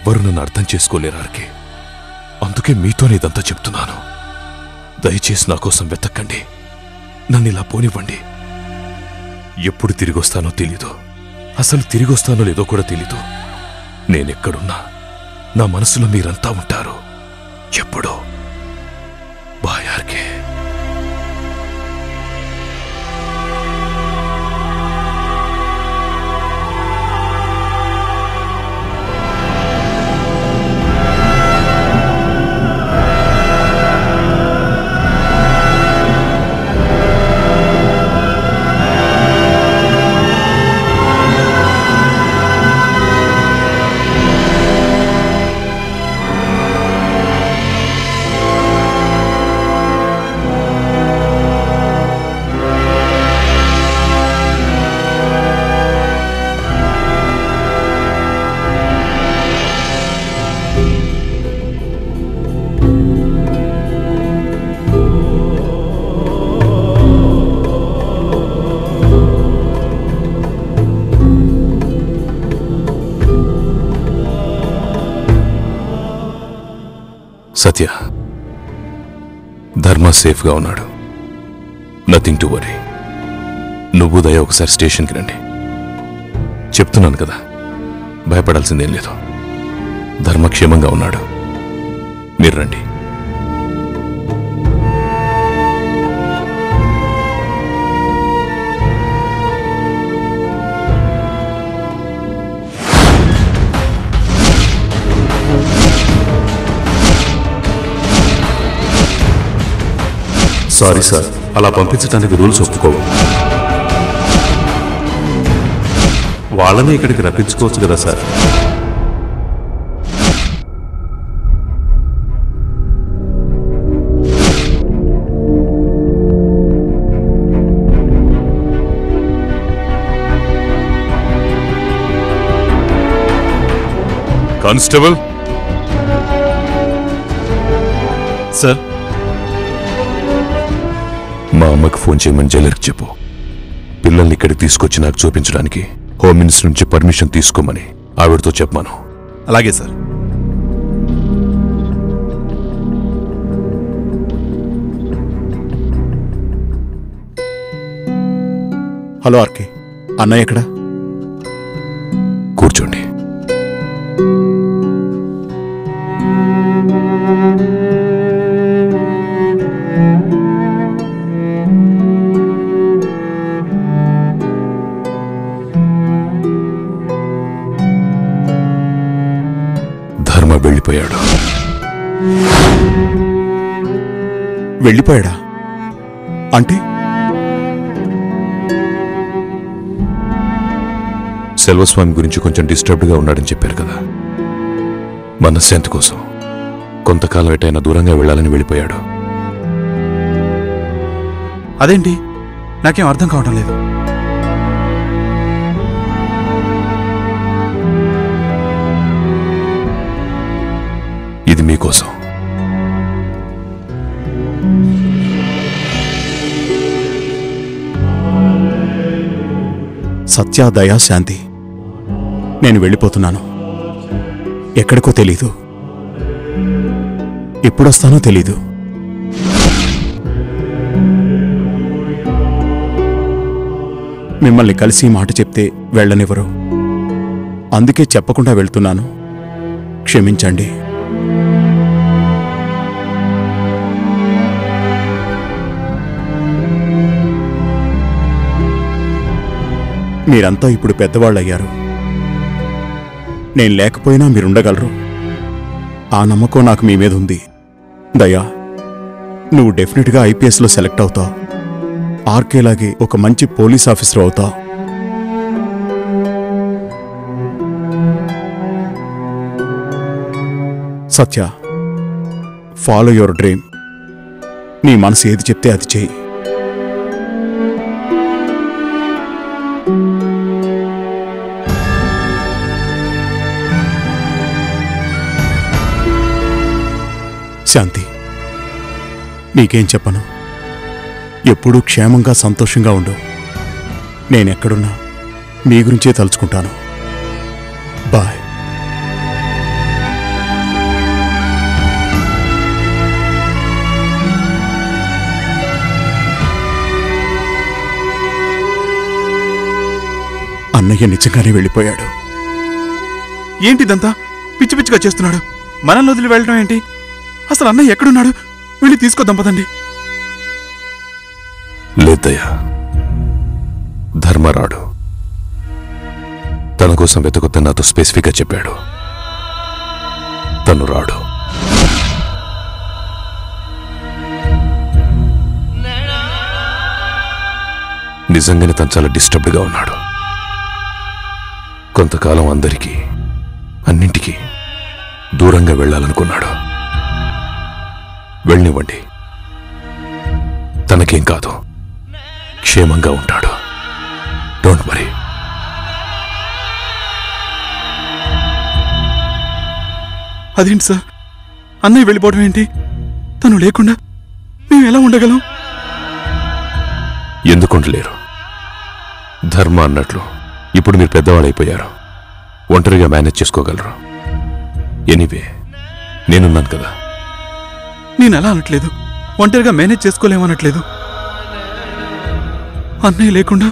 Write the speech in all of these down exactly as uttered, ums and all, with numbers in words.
ఎవ్వరూ నన్ను అర్థం చేసుకోలేరు ఆర్కే. అందుకే మీతోనే ఇదంతా చెప్తున్నాను. దయచేసి నా కోసం వెతక్కండి, నన్ను ఇలా పోనివ్వండి. ఎప్పుడు తిరిగొస్తానో తెలీదు, అసలు తిరిగొస్తానో లేదో కూడా తెలీదు. నేనెక్కడున్నా నా మనసులో మీరంతా ఉంటారు ఎప్పుడో. Bye RK. సత్య, ధర్మ సేఫ్గా ఉన్నాడు. Nothing to worry. నువ్వు దయ ఒకసారి స్టేషన్కి రండి. చెప్తున్నాను కదా, భయపడాల్సిందేం లేదు. ధర్మక్షేమంగా ఉన్నాడు. మీరు రండి. సారీ సార్, అలా పంపించడానికి రూల్స్ ఒప్పుకోవు. వాళ్ళని ఇక్కడికి రప్పించుకోవచ్చు కదా సార్. కానిస్టేబుల్ సార్, మా అమ్మకు ఫోన్ చేయమని జైలర్కి చెప్పు. పిల్లల్ని ఇక్కడికి తీసుకొచ్చి నాకు చూపించడానికి హోమ్ మినిస్టర్ నుంచి పర్మిషన్ తీసుకోమని ఆవిడతో చెప్పమాను. అలాగే సార్. హలో ఆర్కే, అన్నయ్య ఎక్కడా? కూర్చోండి. ధర్మ వెళ్ళిపోయాడు. వెళ్ళిపోయాడా? అంటే సెల్వస్వామి గురించి కొంచెం డిస్టర్బ్డ్గా ఉన్నాడని చెప్పారు కదా. మనశ్శాంతి కోసం కొంతకాలం ఎటైనా దూరంగా వెళ్ళాలని వెళ్ళిపోయాడు. అదేంటి, నాకేం అర్థం కావటం లేదు. ఇది మీకోసం. సత్య, దయా, శాంతి, నేను వెళ్ళిపోతున్నాను. ఎక్కడికో తెలీదు, ఎప్పుడొస్తానో తెలీదు. మిమ్మల్ని కలిసి మాట చెప్తే వెళ్ళనివ్వరు. అందుకే చెప్పకుండా వెళ్తున్నాను. క్షమించండి. మీరంతా ఇప్పుడు పెద్దవాళ్ళయ్యారు. నేను లేకపోయినా మీరుండగలరు. ఆ నమ్మకం నాకు మీ మీద ఉంది. దయా, నువ్వు డెఫినెట్గా ఐపీఎస్లో సెలెక్ట్ అవుతావు. ఆర్కేలాగే ఒక మంచి పోలీస్ ఆఫీసర్ అవుతావు. Satya, follow your dream. నీ మనసు ఏది చెప్తే అది చేయి. శాంతి, నీకేం చెప్పను. ఎప్పుడూ క్షేమంగా సంతోషంగా ఉండు. నేనెక్కడున్నా మీ గురించే తలుచుకుంటాను. బాయ్. అన్నయ్య నిజంగానే వెళ్ళిపోయాడు. ఏంటిదంతా? పిచ్చి పిచ్చిగా చేస్తున్నాడు. మనల్ని వదిలి వెళ్ళడం ఏంటి? అసలు అన్నయ్య ఎక్కడున్నాడు? వెళ్ళి తీసుకొద్దాం పదండి. లేదయ్యా, ధర్మరాడు తన కోసం వెతుకుతా నాతో స్పెసిఫిక్గా చెప్పాడు. తను రాడు. నిజంగానే తను చాలా డిస్టర్బ్డ్గా ఉన్నాడు. కొంతకాలం అందరికీ అన్నింటికీ దూరంగా వెళ్ళాలనుకున్నాడు. వెళ్ళనివ్వండి, తనకేం కాదు, క్షేమంగా ఉంటాడు. Don't worry. అదేంటి సార్, అన్నయ్య వెళ్ళిపోవడం ఏంటి? తను లేకుండా మేము ఎలా ఉండగలం? ఎందుకుంటలేరు? ధర్మ అన్నట్లు ఇప్పుడు మీరు పెద్దవాళ్ళైపోయారు. ఒంటరిగా మేనేజ్ చేసుకోగలరు. ఎనీవే, నేనున్నాను కదా. నేను అలా అనట్లేదు, ఒంటరిగా మేనేజ్ చేసుకోలేమనట్లేదు. అన్నయ్య లేకుండా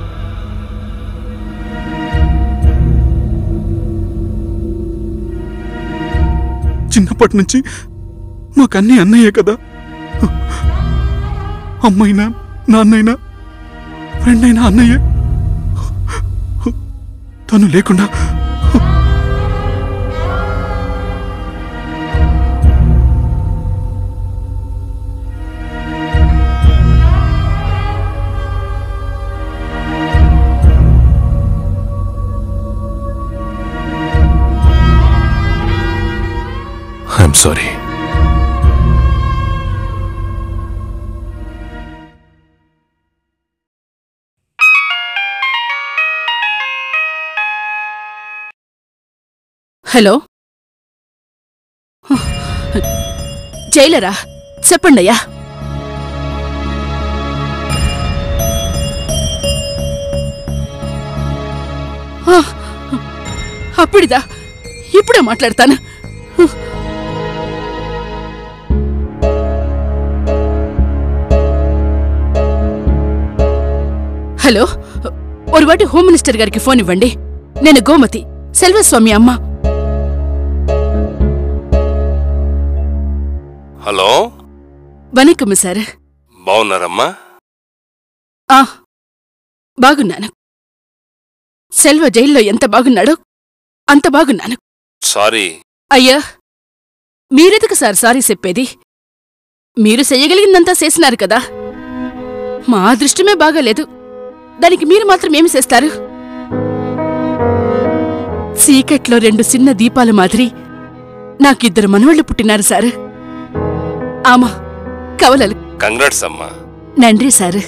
చిన్నప్పటి నుంచి మాకన్నీ అన్నయ్యే కదా. అమ్మైనా నాన్నైనా ఫ్రెండ్ అయినా అన్నయ్యే. తను లేకుండా ఐఎమ్ సారీ. హలో, జైలరా? చెప్పండయ్యా. అప్పుడిదా? ఇప్పుడే మాట్లాడతాను. హలో, ఒరువాటి హోమ్ మినిస్టర్ గారికి ఫోన్ ఇవ్వండి. నేను గోమతి, సెల్వస్వామి అమ్మ. హలో, వణకం సార్. బాగున్నారమ్మా? ఆ, బాగున్నాను. సెల్వ జైల్లో ఎంత బాగున్నాడో అంత బాగున్నాను. సారీ. అయ్యా, మీరెందుకు సార్ సారీ చెప్పేది? మీరు చెయ్యగలిగిందంతా చేసినారు కదా. మా అదృష్టమే బాగాలేదు, దానికి మీరు మాత్రం ఏమి చేస్తారు? చీకట్లో రెండు చిన్న దీపాల మాదిరి నాకిద్దరు మనవళ్లు పుట్టినారు సార్. ఆమా కవలలు. కంగ్రాట్స్ అమ్మా. నండ్రి సార్.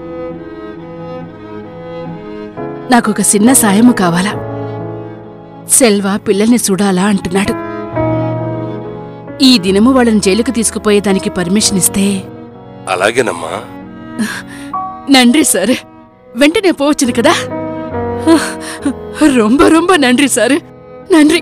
నాకొక చిన్న సాయము కావాలా. సెల్వ పిల్లల్ని చూడాలా అంటున్నాడు. ఈ దినము వాళ్ళని జైలుకు తీసుకుపోయేదానికి పర్మిషన్ ఇస్తే. అలాగేనమ్మా. నండ్రి సార్, వెంటనే పోవచ్చును కదా. రొంబ రొంబ నండ్రి సార్, నండ్రి.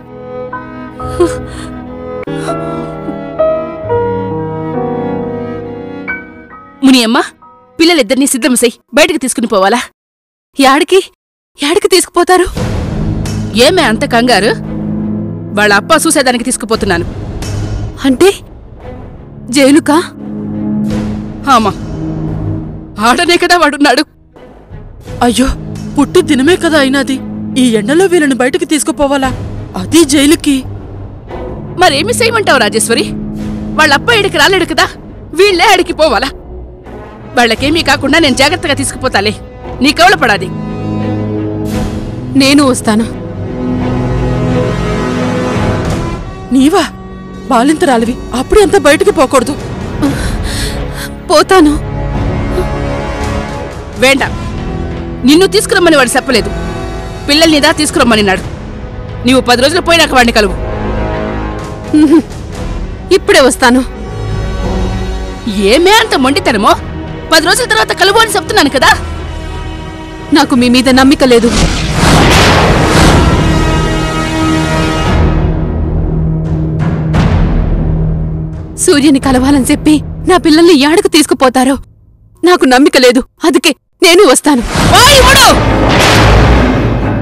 మునియమ్మ, పిల్లలిద్దరినీ సిద్ధం సెయ్, బయటకు తీసుకుని పోవాలా? యాడికి యాడికి తీసుకుపోతారు? ఏమే అంత కంగారు? వాళ్ళ అప్ప చూసేదానికి తీసుకుపోతున్నాను. అంటే జైలుకా? ఆమా, ఆడనే కదా వాడున్నాడు. అయ్యో, పుట్టి దినమే కదా అయినది. ఈ ఎండలో వీళ్ళని బయటకు తీసుకుపోవాలా? అది జైలుకి. మరేమి చేయమంటావు రాజేశ్వరి? వాళ్ళప్ప ఇడికి రాలేడు కదా, వీళ్లే అడికి పోవాలా? వాళ్లకేమీ కాకుండా నేను జాగ్రత్తగా తీసుకుపోతాలే, నీ కవల పడాది. నేను వస్తాను. నీవా? బాలింతరాలివి, అప్పుడే అంతా బయటకు పోకూడదు. పోతాను. వేండా, నిన్ను తీసుకురమ్మని వాడు చెప్పలేదు, పిల్లల్నిదా తీసుకురమ్మనిన్నాడు. నీవు పది రోజులు పోయినాక వాడిని కలువు. ఇప్పుడే వస్తాను. ఏమే అంత మొండితనమో? పది రోజుల తర్వాత కలువు అని చెప్తున్నాను కదా. నాకు మీ మీద నమ్మిక లేదు. సూర్యుని కలవాలని చెప్పి నా పిల్లల్ని యాడకు తీసుకుపోతారో నాకు నమ్మిక లేదు. అందుకే నేను వస్తాను.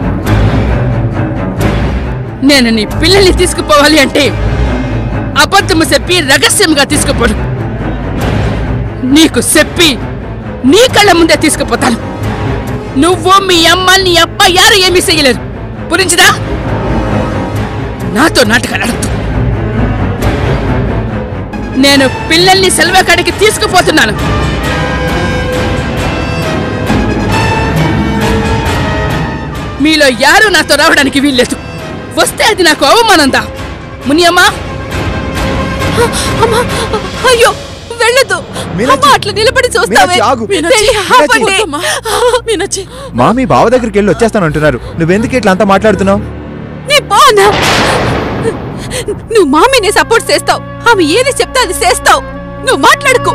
నేను నీ పిల్లల్ని తీసుకుపోవాలి అంటే అబద్ధము చెప్పి రహస్యంగా తీసుకుపోను. నీకు చెప్పి నీ కళ్ళ ముందే తీసుకుపోతాను. నువ్వు మీ అమ్మ నీ అప్ప యారు ఏమీ చెయ్యలేరు. పురించిదా? నాతో నాటకాలు ఆడద్దు. నేను పిల్లల్ని సెలవుకాడికి తీసుకుపోతున్నాను. మీలో యారు నాతో రావడానికి వీల్లేదు. వస్తే అది నాకు అవమానందా? మునియమ్మా, అయ్యో వెళ్ళదు. అట్లా నిలబడి చూస్తావే. మామీ బావ దగ్గరికి వెళ్ళి వచ్చేస్తానంటున్నారు. నువ్వెందుకు ఇట్లా అంతా మాట్లాడుతున్నావు? నువ్వు మామీని సపోర్ట్ చేస్తావు. ఆమె ఏది చెప్తే అది చేస్తావు. నువ్వు మాట్లాడుకో.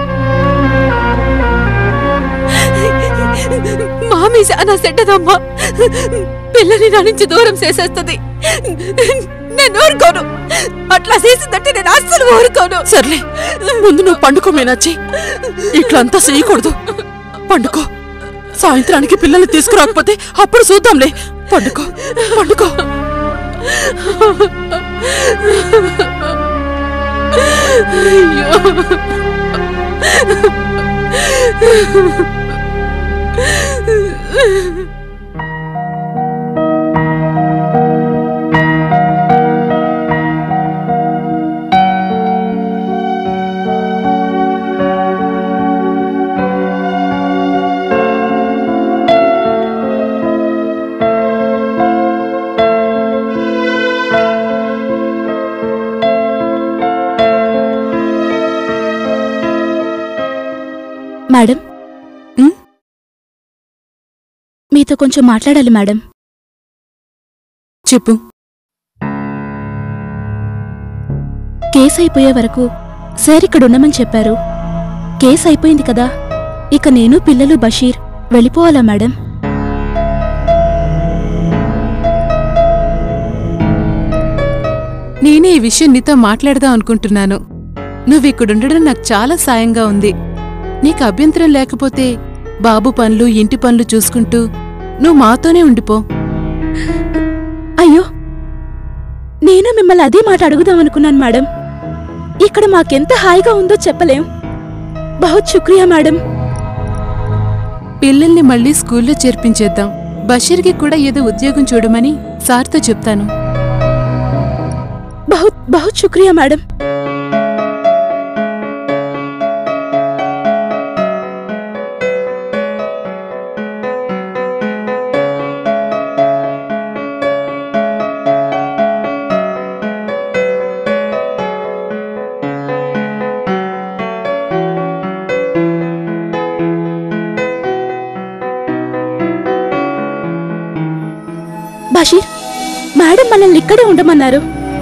మామీ చాలా సెడ్డదమ్మా. పిల్లని నా నుంచి దూరం చేసేస్తుంది. నేను ఊరుకోను. అట్లా చేసిందంటే నేను అస్సలు ఊరుకోను. సర్లే, ముందు నువ్వు పండుకో మీనాచి. ఇట్లంతా చేయకూడదు. పండుకో. సాయంత్రానికి పిల్లల్ని తీసుకురాకపోతే అప్పుడు చూద్దాంలే. పండుకో, పండుకో. అయ్యో మేడం, మీతో కొంచెం మాట్లాడాలి మేడం. చెప్పు. కేసు అయిపోయే వరకు సార్ ఇక్కడ ఉండమని చెప్పారు. కేసు అయిపోయింది కదా, ఇక నేను పిల్లలు బషీర్ వెళ్ళిపోవాలా మేడం? నేనే ఈ విషయం నీతో మాట్లాడదాం అనుకుంటున్నాను. నువ్విక్కడుండడం నాకు చాలా సాయంగా ఉంది. నీకు అభ్యంతరం లేకపోతే బాబు పనులు ఇంటి పనులు చూసుకుంటూ నువ్వు మాతోనే ఉండిపో. అయ్యో, నేను మిమ్మల్ని అదే మాట అడుగుదామనుకున్నాను మేడం. ఇక్కడ మాకెంత హాయిగా ఉందో చెప్పలేం. బహుత్ శుక్రియా మేడం. పిల్లల్ని మళ్ళీ స్కూల్లో చేర్పించేద్దాం. బషీర్కి కూడా ఏదో ఉద్యోగం చూడమని సార్తో చెప్తాను. బహుత్ బహుత్ శుక్రియా మేడం. బషీర్, మేడం మనల్ని ఇక్కడే ఉండమన్నారు.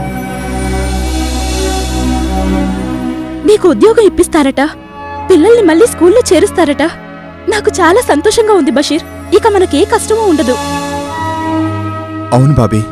నీకు ఉద్యోగం ఇప్పిస్తారట, పిల్లల్ని మళ్ళీ స్కూల్లో చేరుస్తారట. నాకు చాలా సంతోషంగా ఉంది బషీర్. ఇక మనకే కష్టమూ ఉండదు. అవును బాబీ.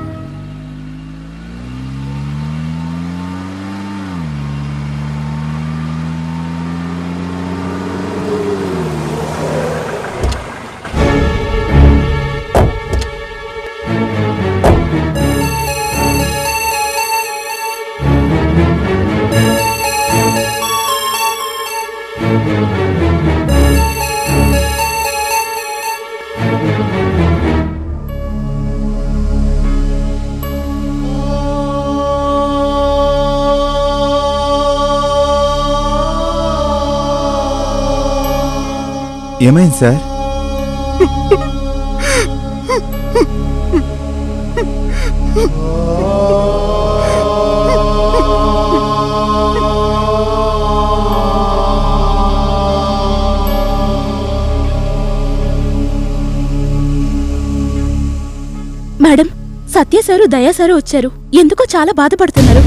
ఏమైంది sir? Madam, Satya sir Daya sir వచ్చారు. ఎందుకో చాలా బాధపడుతున్నారు.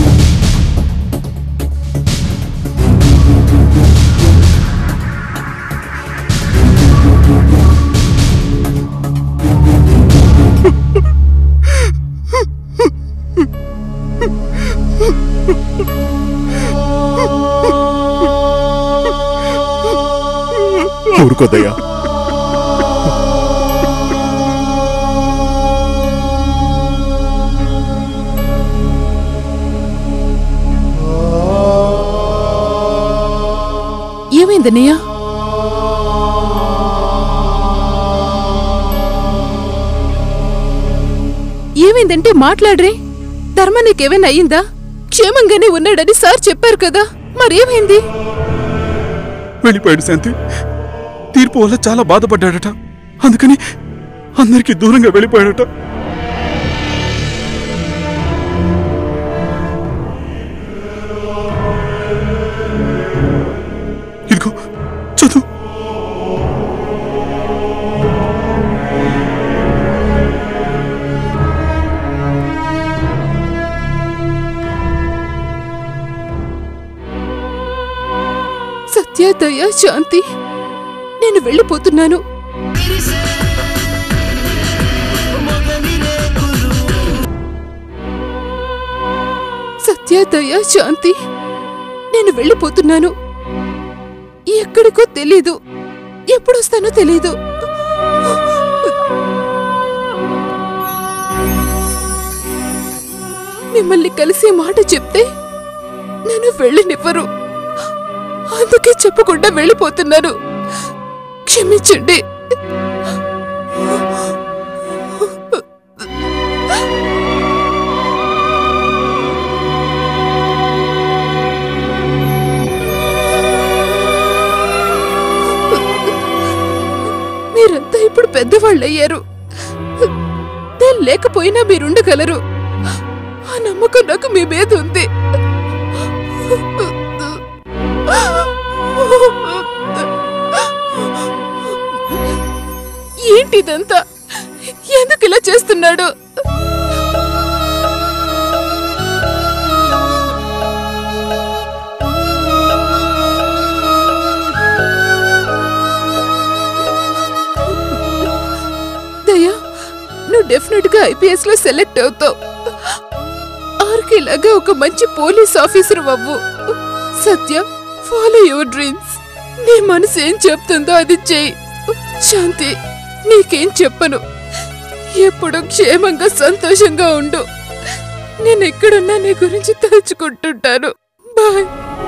ఊరుకోదయ్యా. ఏమైందన్నయ్య? ఏమైందంటే మాట్లాడరే. ధర్మ నీకేమైనా అయ్యిందా? క్షేమంగానే ఉన్నాడని సార్ చెప్పారు కదా, మరేమైంది? వెళ్ళిపోయాడు శాంతి. తీర్పు వల్ల చాలా బాధపడ్డాడట, అందుకని అందరికీ దూరంగా వెళ్ళిపోయాడట. ఇదిగో చదువు. సత్య, దయ, శాంతి, నేను వెళ్ళిపోతున్నాను. సత్య, దయ, శాంతి, నేను వెళ్ళిపోతున్నాను. ఎక్కడికో తెలీదు, ఎప్పుడొస్తానో తెలీదు. మిమ్మల్ని కలిసే మాట చెప్తే నేను వెళ్ళనివ్వరు, అందుకే చెప్పకుండా వెళ్ళిపోతున్నాను. క్షమించండి. మీరంతా ఇప్పుడు పెద్దవాళ్ళయ్యారు. నేను లేకపోయినా మీరుండగలరు. ఆ నమ్మకం నాకు మీ మీద ఉంది. ఏంటిదంతా? ఎందుకు ఇలా చేస్తున్నాడు? దయా, నువ్వు డెఫినెట్ గా ఐపీఎస్ లో సెలెక్ట్ అవుతావు. ఆర్కే లాగా ఒక మంచి పోలీస్ ఆఫీసర్ అవ్వు. Satya, follow your dreams. నీ మనసు ఏం చెప్తుందో అది చెయ్యి. శాంతి, నీకేం చెప్పను. ఎప్పుడు క్షేమంగా సంతోషంగా ఉండు. నేను ఎక్కడున్నా నీ గురించి తలుచుకుంటుంటాను. బాయ్.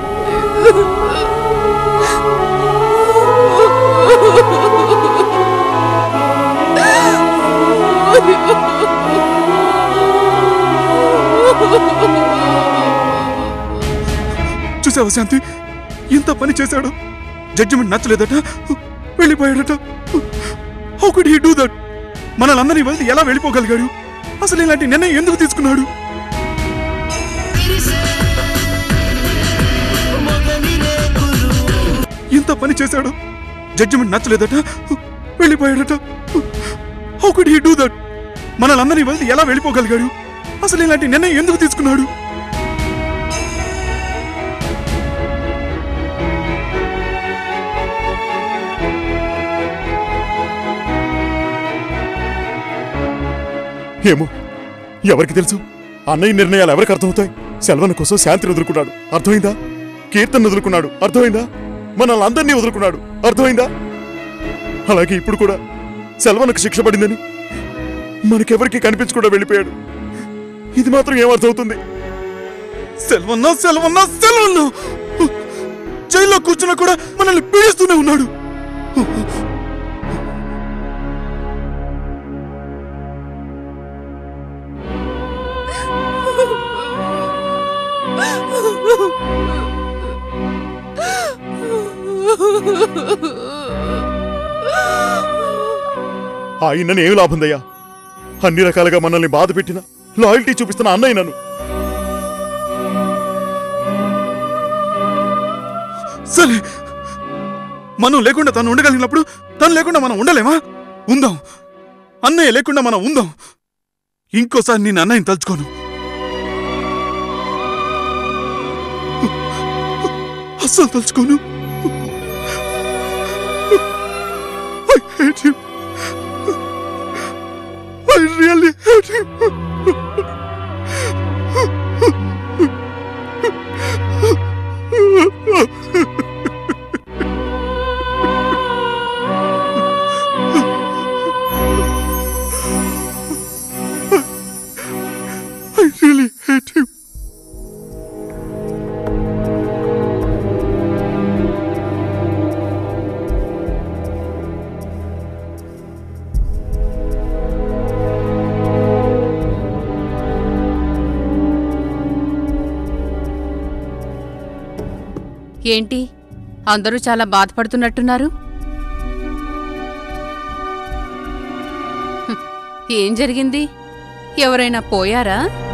చూసావా శాంతి, ఎంత పని చేశాడు. జడ్జిమెంట్ నచ్చలేదట, వెళ్ళిపోయాడట. How could he do that? మనల్ని వదిలి ఎలా వెళ్ళిపోగలిగాడు? అసలు ఇలాంటి నిర్ణయం ఎందుకు తీసుకున్నాడు? ఎంత పని చేశాడు. జడ్జిమెంట్ నచ్చలేదట, వెళ్ళిపోయాడట. How could he do that? మనల్ని వదిలి ఎలా వెళ్ళిపోగలిగాడు? అసలు ఇలాంటి నిర్ణయం ఎందుకు తీసుకున్నాడు? ఏమో, ఎవరికి తెలుసు? అన్నయ్య నిర్ణయాలు ఎవరికి అర్థమవుతాయి? సెల్వన్ కోసం శాంతిని వదులుకున్నాడు, అర్థమైందా? కీర్తన్ వదులుకున్నాడు, అర్థమైందా? మనల్ని అందరినీ వదులుకున్నాడు, అర్థమైందా? అలాగే ఇప్పుడు కూడా సెల్వన్కు శిక్ష పడిందని మనకెవరికి కనిపించకుండా వెళ్ళిపోయాడు. ఇది మాత్రం ఏమర్థమవుతుంది? సెల్వన్నా సెల్వన్నా సెల్వన్నా జైల్లో కూర్చున్నా కూడా మనల్ని పీడిస్తూనే ఉన్నాడు. ఆయనని ఏం లాభం దయ్యా? అన్ని రకాలుగా మనల్ని బాధ పెట్టిన లాయల్టీ చూపిస్తున్న అన్నయ్య నన్ను. సరే, మనం లేకుండా తను ఉండగలిగినప్పుడు తను లేకుండా మనం ఉండలేమా? ఉందాం. అన్నయ్య లేకుండా మనం ఉందాం. ఇంకోసారి నేను అన్నయ్యని తలుచుకోను. అస్సలు తలుచుకోను. I hate him. I really hate him. I really hate him. ఏంటి అందరూ చాలా బాధపడుతున్నట్టున్నారు? ఏం జరిగింది? ఎవరైనా పోయారా?